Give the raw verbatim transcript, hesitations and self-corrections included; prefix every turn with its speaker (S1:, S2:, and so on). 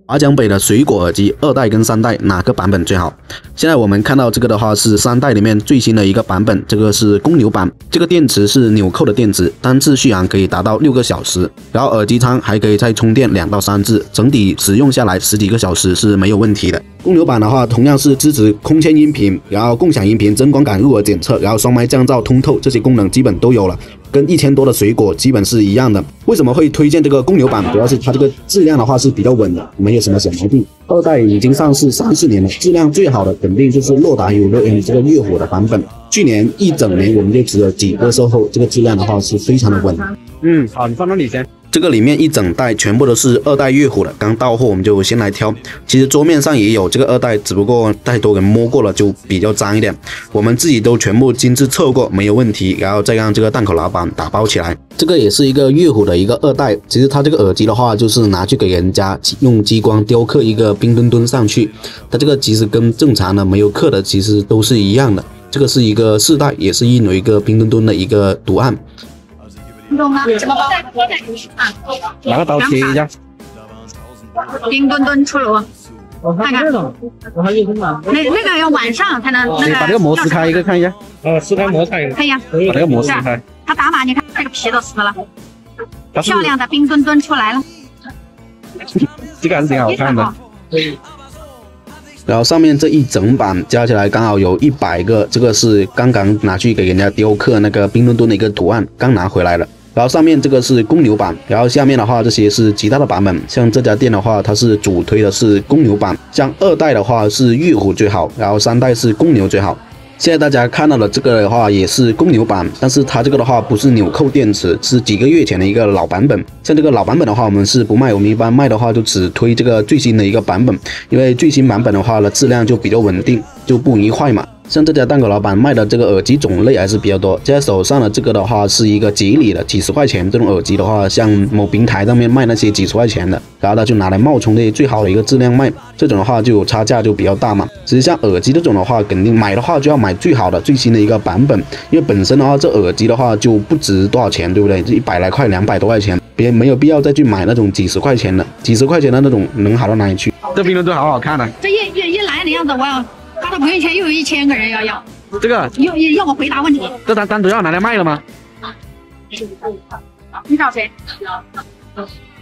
S1: 华强北的水果耳机二代跟三代哪个版本最好？现在我们看到这个的话是三代里面最新的一个版本，这个是公牛版，这个电池是纽扣的电池，单次续航可以达到六个小时，然后耳机仓还可以再充电两到三次，整体使用下来十几个小时是没有问题的。公牛版的话，同样是支持空间音频，然后共享音频、真光感入耳检测，然后双麦降噪、通透这些功能基本都有了，跟一千多的水果基本是一样的。为什么会推荐这个公牛版？主要是它这个质量的话是比较稳的，没有什么小毛病。二代已经上市三四年了，质量最好的肯定就是洛达 五六 M 这个月火的版本。去年一整年我们就只有几个售后，这个质量的话是非常的稳。
S2: 嗯，好，你放那里先。
S1: 这个里面一整袋全部都是二代月虎的，刚到货我们就先来挑。其实桌面上也有这个二代，只不过太多人摸过了，就比较脏一点。我们自己都全部精致测过，没有问题，然后再让这个档口老板打包起来。这个也是一个月虎的一个二代，其实它这个耳机的话，就是拿去给人家用激光雕刻一个冰墩墩上去。它这个其实跟正常的没有刻的其实都是一样的。这个是一个四代，也是印有一个冰墩墩的一个图案。
S3: 懂吗？怎么包？
S2: 拿个刀切一下。
S3: 冰墩墩出炉，看看。
S2: 我还有什么？
S3: 那那个要晚上才能那个。
S2: 把这个膜撕开一个看一下。哦，撕开膜看一个。
S3: 可以呀。
S2: 把这个膜撕开。
S3: 它打码，你看这个皮都撕了，漂亮的冰墩墩出来了。
S2: 这个还是挺好看的。
S1: 然后上面这一整版加起来刚好有一百个，这个是刚刚拿去给人家雕刻那个冰墩墩的一个图案，刚拿回来了。然后上面这个是公牛版，然后下面的话这些是其他的版本，像这家店的话，它是主推的是公牛版，像二代的话是月虎最好，然后三代是公牛最好。现在大家看到的这个的话也是公牛版，但是它这个的话不是纽扣电池，是几个月前的一个老版本。像这个老版本的话，我们是不卖，我们一般卖的话就只推这个最新的一个版本，因为最新版本的话呢，质量就比较稳定，就不容易坏嘛。像这家档口老板卖的这个耳机种类还是比较多，现在手上的这个的话是一个吉利的，几十块钱这种耳机的话，像某平台上面卖那些几十块钱的，然后他就拿来冒充那些最好的一个质量卖，这种的话就有差价就比较大嘛。其实像耳机这种的话，肯定买的话就要买最好的最新的一个版本，因为本身的话这耳机的话就不值多少钱，对不对？这一百来块、两百多块钱，别没有必要再去买那种几十块钱的，几十块钱的那种能好到哪里去？
S2: 这冰墩墩好好看啊！
S3: 这一一一来的样子，我要发到朋友圈，又有一千个人要要。
S2: 这个
S3: 要要我回答问题，
S2: 这单单独要拿来卖了吗？
S3: 你找谁？